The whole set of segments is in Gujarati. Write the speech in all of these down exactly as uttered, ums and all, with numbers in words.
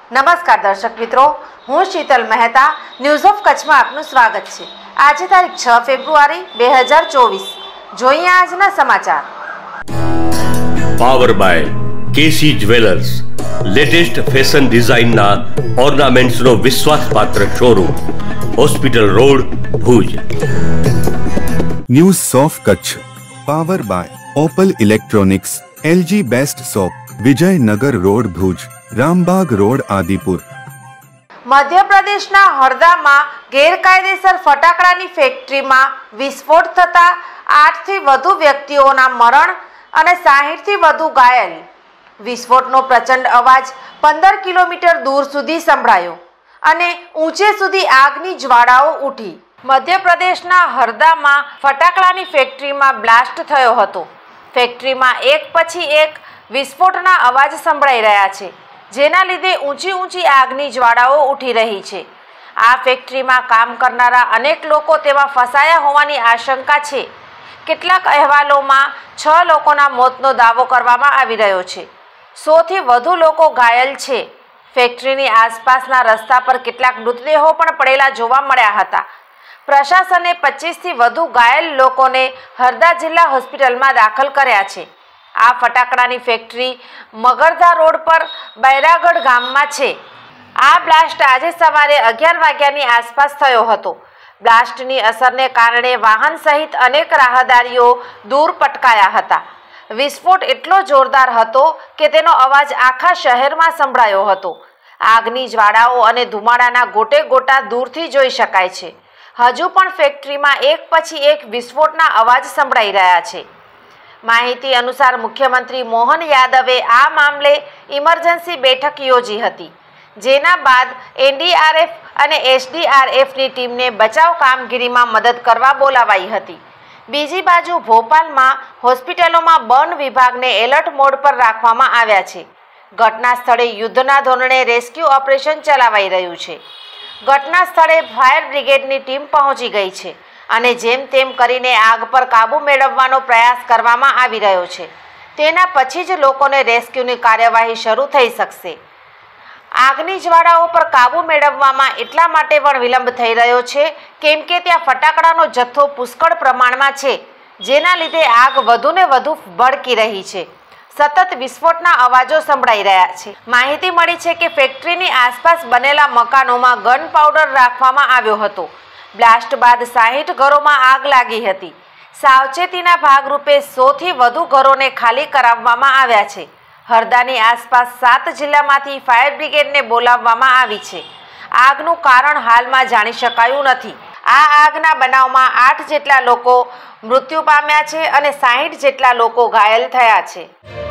નમસ્કાર દર્શક મિત્રો, હું શીતલ મહેતા ન્યૂઝ ઓફ કચ્છમાં આપનું સ્વાગત છે। આજે તારીખ છ ફેબ્રુઆરી બે હજાર ચોવીસ। જોઈએ આજના સમાચાર। Power by KC jewellers, latest fashion ડિઝાઇનના ઓર્નામેન્ટ્સનો વિશ્વાસપાત્ર showroom, hospital road, Bhuj. News of Kutch power by opal electronics, LG best shop, Vijaynagar road, Bhuj, Rambagh road, Adipur. મધ્યપ્રદેશના હરદામાં ગેરકાયદેસર ફટાકડાની ફેક્ટરીમાં વિસ્ફોટ થતા આઠથી વધુ વ્યક્તિઓના મરણ અને સાહીઠથી વધુ ઘાયલ। વિસ્ફોટનો પ્રચંડ અવાજ પંદર કિલોમીટર દૂર સુધી સંભળાયો અને ઊંચે સુધી આગની જ્વાળાઓ ઉઠી। મધ્યપ્રદેશના હરદામાં ફટાકડાની ફેક્ટરીમાં બ્લાસ્ટ થયો હતો। ફેક્ટરીમાં એક પછી એક વિસ્ફોટના અવાજ સંભળાઈ રહ્યા છે, જેના લીધે ઊંચી ઊંચી આગની જ્વાળાઓ ઉઠી રહી છે। આ ફેક્ટરીમાં કામ કરનારા અનેક લોકો તેમાં ફસાયા હોવાની આશંકા છે। કેટલાક અહેવાલોમાં છ લોકોના મોતનો દાવો કરવામાં આવી રહ્યો છે। સોથી વધુ લોકો ઘાયલ છે। ફેક્ટરીની આસપાસના રસ્તા પર કેટલાક મૃતદેહો પણ પડેલા જોવા મળ્યા હતા। પ્રશાસને પચીસથી વધુ ઘાયલ લોકોને હરદા જિલ્લા હોસ્પિટલમાં દાખલ કર્યા છે। આ ફટાકડાની ફેક્ટરી મગરધા રોડ પર બૈરાગઢ ગામમાં છે। આ બ્લાસ્ટ આજે સવારે અગિયાર વાગ્યાની આસપાસ થયો હતો। બ્લાસ્ટની અસરને કારણે વાહન સહિત અનેક રાહદારીઓ દૂર પટકાયા હતા। વિસ્ફોટ એટલો જોરદાર હતો કે તેનો અવાજ આખા શહેરમાં સંભળાયો હતો। આગની જ્વાળાઓ અને ધુમાડાના ગોટે ગોટા દૂરથી જોઈ શકાય છે। હજુ પણ ફેક્ટરીમાં એક પછી એક વિસ્ફોટના અવાજ સંભળાઈ રહ્યા છે। માહિતી અનુસાર મુખ્યમંત્રી મોહન યાદવે આ મામલે ઇમરજન્સી બેઠક યોજી હતી, જેના બાદ એનડીઆરએફ અને એસડીઆરએફની ટીમને બચાવ કામગીરીમાં મદદ કરવા બોલાવાઈ હતી। બીજી બાજુ ભોપાલમાં હોસ્પિટલોમાં બર્ન વિભાગને એલર્ટ મોડ પર રાખવામાં આવ્યા છે। ઘટના સ્થળે યુદ્ધના ધોરણે રેસ્ક્યુ ઓપરેશન ચલાવાઈ રહ્યું છે। ઘટના સ્થળે ફાયર બ્રિગેડની ટીમ પહોંચી ગઈ છે અને જેમ તેમ કરીને આગ પર કાબૂ મેળવવાનો પ્રયાસ કરવામાં આવી રહ્યો છે। તેના પછી જ લોકોને રેસ્ક્યુની કાર્યવાહી શરૂ થઈ શકશે। આગની જ્વાળાઓ પર કાબૂ મેળવવામાં એટલા માટે પણ વિલંબ થઈ રહ્યો છે કેમ કે ત્યાં ફટાકડાનો જથ્થો પુષ્કળ પ્રમાણમાં છે, જેના લીધે આગ વધુને વધુ ભડકી રહી છે। સતત વિસ્ફોટના અવાજો સંભળાઈ રહ્યા છે। માહિતી મળી છે કે ફેક્ટરીની આસપાસ બનેલા મકાનોમાં ગન પાવડર રાખવામાં આવ્યો હતો। બ્લાસ્ટ બાદ સાહીઠ ઘરોમાં આગ લાગી હતી। સાવચેતીના ભાગરૂપે સોથી વધુ ઘરોને ખાલી કરાવવામાં આવ્યા છે। હરદાની આસપાસ સાત જિલ્લામાંથી ફાયર બ્રિગેડને બોલાવવામાં આવી છે। આગનું કારણ હાલમાં જાણી શકાયું નથી। આ આગના બનાવમાં આઠ જેટલા લોકો મૃત્યુ પામ્યા છે અને સાહીઠ જેટલા લોકો ઘાયલ થયા છે।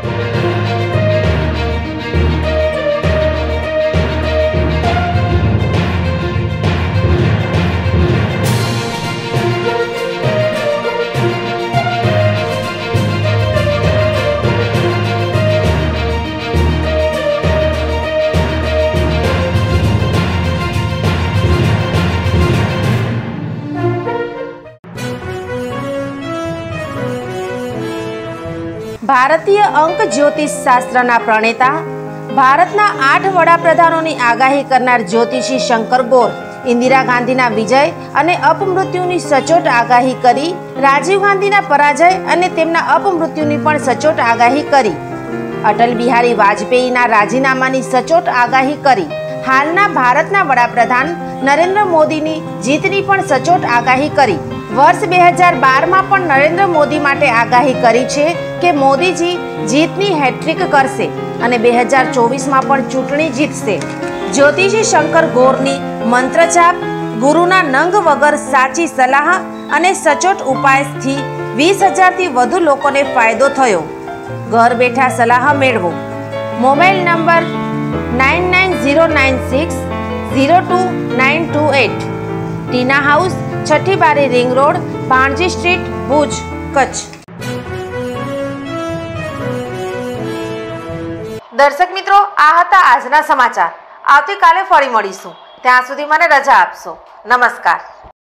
ભારતીય અંક જ્યોતિષ શાસ્ત્રના પ્રણેતા, ભારતના આઠ વડાપ્રધાનોની આગાહી કરનાર જ્યોતિષી શંકર ગોર ઇન્દિરા ગાંધીના વિજય અને અપમૃત્યુની સચોટ આગાહી કરી, રાજીવ ગાંધીના પરાજય અને તેમના અપમૃત્યુની પણ સચોટ આગાહી કરી, અટલ બિહારી વાજપેયીના રાજીનામાની સચોટ આગાહી કરી, હાલના ભારતના વડાપ્રધાન નરેન્દ્ર મોદીની જીતની પણ સચોટ આગાહી કરી। વર્ષ બે હજાર બારમાં પણ નરેન્દ્ર મોદી માટે આગાહી કરી છે કે મોદીજી જીતની હેટ્રિક કરશે અને બે હજાર ચોવીસમાં પણ ચૂંટણી જીતશે। જ્યોતિષી શંકર ગોરની મંત્રજાપ, ગુરુના નંગ વગર સાચી સલાહ અને સચોટ ઉપાયથી વીસ હજારથી વધુ લોકોને ફાયદો થયો। ઘર બેઠા સલાહ મેળવો। Mobile number nine nine zero nine six zero two nine two eight, Tina house, છઠ્ઠી બારી ring road, Bhanji street, Bhuj, Kutch. દર્શક મિત્રો, આ હતા આજના સમાચાર। આવતીકાલે ફરી મળીશું। ત્યાં સુધી મને રજા આપશો। નમસ્કાર।